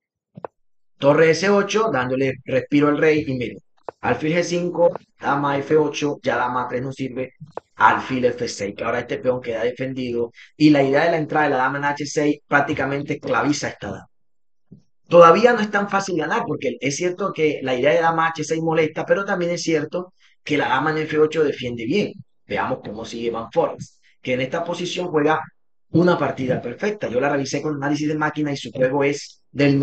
A: Torre S8, dándole respiro al rey y mire, alfil G5, dama F8, ya dama A3 no sirve, alfil F6, que ahora este peón queda defendido y la idea de la entrada de la dama en H6 prácticamente esclaviza esta dama. Todavía no es tan fácil ganar, porque es cierto que la idea de dama H6 molesta, pero también es cierto que la dama en F8 defiende bien. Veamos cómo sigue Van Forest, que en esta posición juega una partida perfecta. Yo la revisé con análisis de máquina y su juego es del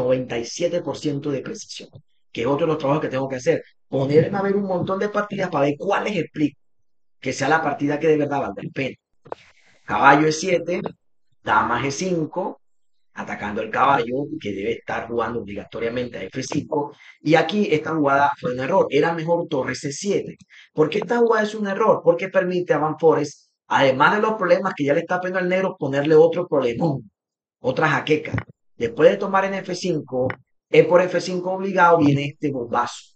A: 97% de precisión, que es otro de los trabajos que tengo que hacer. Ponerme a ver un montón de partidas para ver cuáles explico, que sea la partida que de verdad valga la pena. Caballo E7, dama G5, atacando el caballo, que debe estar jugando obligatoriamente a F5. Y aquí esta jugada fue un error. Era mejor torre C7. ¿Por qué esta jugada es un error? Porque permite a Van Forest, además de los problemas que ya le está poniendo al negro, ponerle otro problemón, otra jaqueca. Después de tomar en F5, E por F5 obligado, viene este bombazo,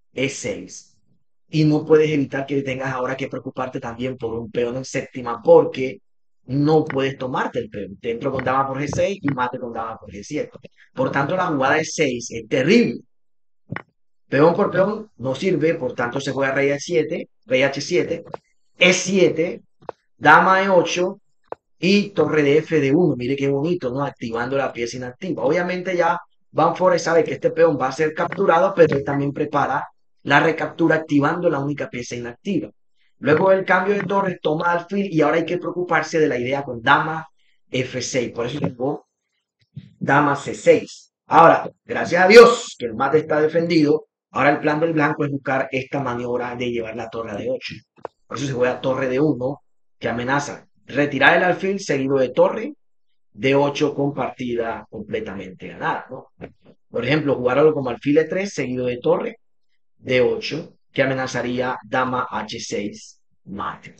A: E6. Y no puedes evitar que tengas ahora que preocuparte también por un peón en séptima, porque no puedes tomarte el peón. Te entro con dama por G6 y mate con dama por G7. Por tanto, la jugada de 6 es terrible. Peón por peón no sirve, por tanto se juega rey H7, rey H7, E7, dama E8 y torre de F de 1. Mire qué bonito, ¿no? Activando la pieza inactiva. Obviamente ya Van Forest sabe que este peón va a ser capturado, pero él también prepara la recaptura activando la única pieza inactiva. Luego del cambio de torre, toma alfil y ahora hay que preocuparse de la idea con dama F6. Por eso tengo dama C6. Ahora, gracias a Dios que el mate está defendido, ahora el plan del blanco es buscar esta maniobra de llevar la torre de 8. Por eso se juega torre de 1, que amenaza retirar el alfil seguido de torre de 8 con partida completamente ganada, ¿no? Por ejemplo, jugar algo como alfil E3 seguido de torre de 8 que amenazaría dama H6 mate.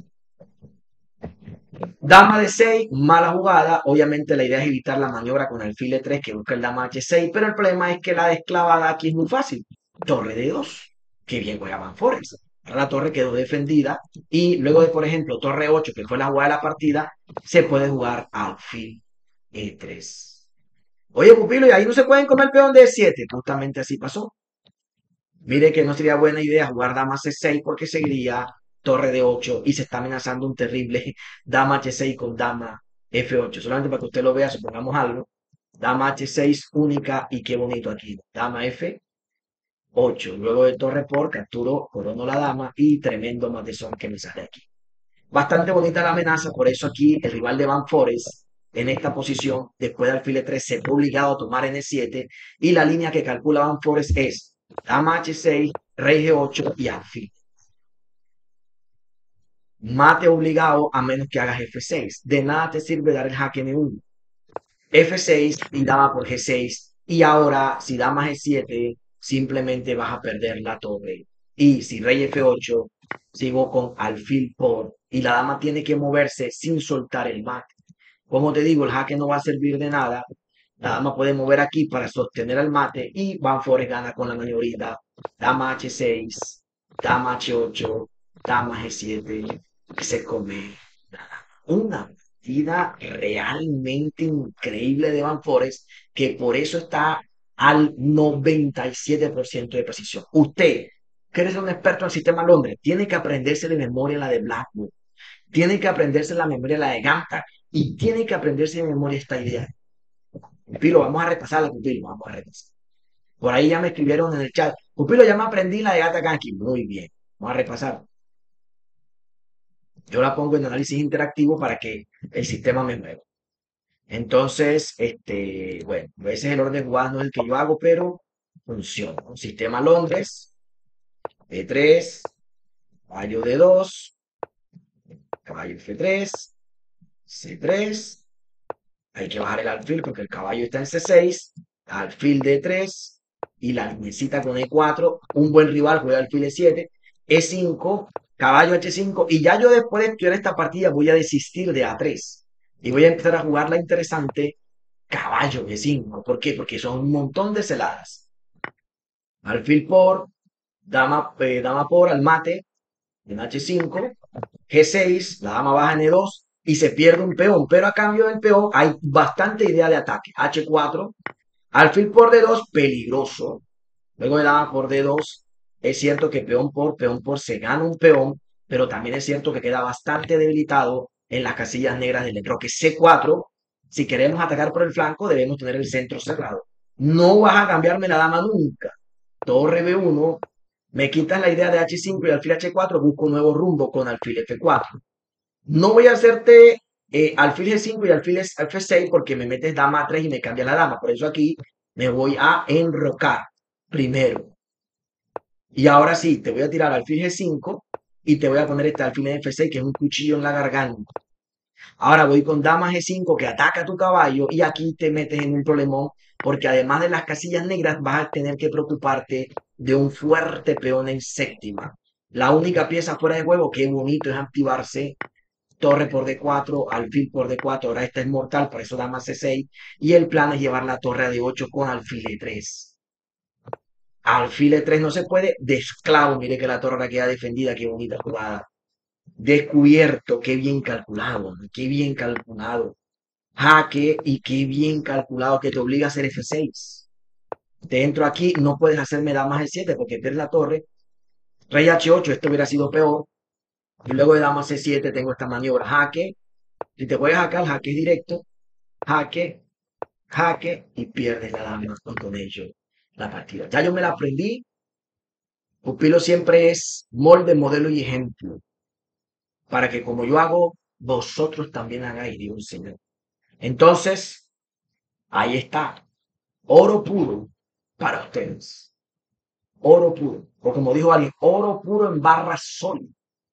A: Dama de 6, mala jugada. Obviamente la idea es evitar la maniobra con alfil E3 que busca el dama H6, pero el problema es que la desclavada aquí es muy fácil. Torre de 2. Que bien juega Van Forest. Ahora la torre quedó defendida y luego de, por ejemplo, torre 8, que fue la jugada de la partida, se puede jugar alfil E3. Oye, pupilo, y ahí no se pueden comer peón de 7. Justamente así pasó. Mire que no sería buena idea jugar dama C6 porque seguiría torre de 8 y se está amenazando un terrible dama H6 con dama F8. Solamente para que usted lo vea, supongamos algo. Dama H6 única y qué bonito aquí. Dama F8. Luego de torre por capturo, corono la dama y tremendo matezón que me sale aquí. Bastante bonita la amenaza, por eso aquí el rival de Van Forest en esta posición, después de alfil E3, se ve obligado a tomar N7 y la línea que calcula Van Forest es dama H6, rey G8 y alfil. Mate obligado a menos que hagas F6. De nada te sirve dar el jaque N1. F6 y dama por G6. Y ahora, si dama G7, simplemente vas a perder la torre. Y si rey F8, sigo con alfil por. Y la dama tiene que moverse sin soltar el mate. Como te digo, el jaque no va a servir de nada. La dama puede mover aquí para sostener el mate y Van Forest gana con la maniobrita. Dama H6, dama H8, dama G7. Se come una partida realmente increíble de Van Forest que por eso está al 97% de precisión. Usted, que eres un experto en el sistema Londres, tiene que aprenderse de memoria la de Blackwood, tiene que aprenderse la memoria la de Ganta y tiene que aprenderse de memoria esta idea. Pupilo, vamos a repasarla, Pupilo, vamos a repasar. Por ahí ya me escribieron en el chat. Pupilo, ya me aprendí la de Gata Kanki. Muy bien, vamos a repasar. Yo la pongo en análisis interactivo para que el sistema me mueva. Entonces, bueno, ese es el orden de jugadas, no es el que yo hago, pero funciona. Un sistema Londres, B3, caballo D2, caballo F3, C3. Hay que bajar el alfil porque el caballo está en C6, alfil D3 y la linecita con E4. Un buen rival juega alfil E7, E5, caballo H5. Y ya yo después de estudiar esta partida voy a desistir de A3 y voy a empezar a jugar la interesante caballo E5. ¿Por qué? Porque son un montón de celadas. Alfil por, dama por, al mate, en H5, G6, la dama baja en E2 y se pierde un peón, pero a cambio del peón hay bastante idea de ataque. H4, alfil por D2, peligroso. Luego de dama por D2, es cierto que peón por se gana un peón, pero también es cierto que queda bastante debilitado en las casillas negras del enroque. C4, si queremos atacar por el flanco, debemos tener el centro cerrado. No vas a cambiarme la dama nunca. Torre B1, me quitas la idea de H5 y alfil H4, busco un nuevo rumbo con alfil F4. No voy a hacerte alfil G5 y alfil F6 porque me metes dama A3 y me cambia la dama. Por eso aquí me voy a enrocar primero. Y ahora sí, te voy a tirar alfil G5 y te voy a poner este alfil F6 que es un cuchillo en la garganta. Ahora voy con dama G5 que ataca a tu caballo y aquí te metes en un problemón porque además de las casillas negras vas a tener que preocuparte de un fuerte peón en séptima. La única pieza fuera de juego, qué bonito es activarse. Torre por D4, alfil por D4, ahora esta es mortal, por eso dama C6. Y el plan es llevar la torre a D8 con alfil E3. Alfil E3 no se puede, de esclavo, mire que la torre ahora queda defendida, qué bonita jugada. Descubierto, qué bien calculado, qué bien calculado. Jaque y qué bien calculado que te obliga a hacer F6. Te entro aquí, no puedes hacerme dama G7 porque pierdes la torre. Rey H8, esto hubiera sido peor. Y luego de dama C7 tengo esta maniobra. Jaque, si te puedes acá, el jaque es directo. Jaque, jaque y pierdes la dama con ello la partida. Ya yo me la aprendí. Pupilo siempre es molde, modelo y ejemplo. Para que como yo hago, vosotros también hagáis, digo el Señor. Entonces, ahí está. Oro puro para ustedes. Oro puro. O como dijo alguien, oro puro en barra sólida.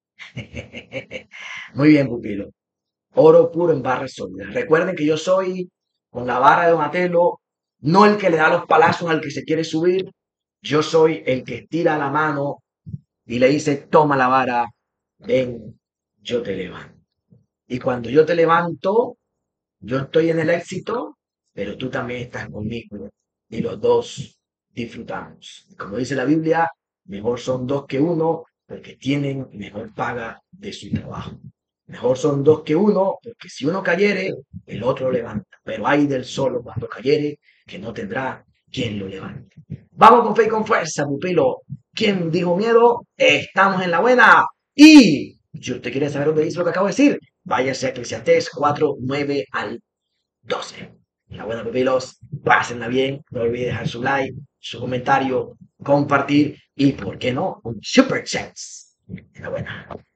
A: Muy bien, pupilo. Oro puro en barra sólida. Recuerden que yo soy, con la barra de Donatello, no el que le da los palazos al que se quiere subir. Yo soy el que estira la mano y le dice, toma la vara, ven, yo te levanto. Y cuando yo te levanto, yo estoy en el éxito, pero tú también estás conmigo y los dos disfrutamos. Como dice la Biblia, mejor son dos que uno, porque tienen mejor paga de su trabajo. Mejor son dos que uno, porque si uno cayere, el otro levanta. Pero hay del solo cuando cayere, que no tendrá quien lo levante. Vamos con fe y con fuerza, pupilo. ¿Quién dijo miedo? Estamos en la buena. Y si usted quiere saber dónde dice lo que acabo de decir, váyase a Eclesiastés 4, 9 al 12. La buena, pupilos, pásenla bien. No olviden dejar su like, su comentario, compartir y, ¿por qué no?, un super chat. La buena.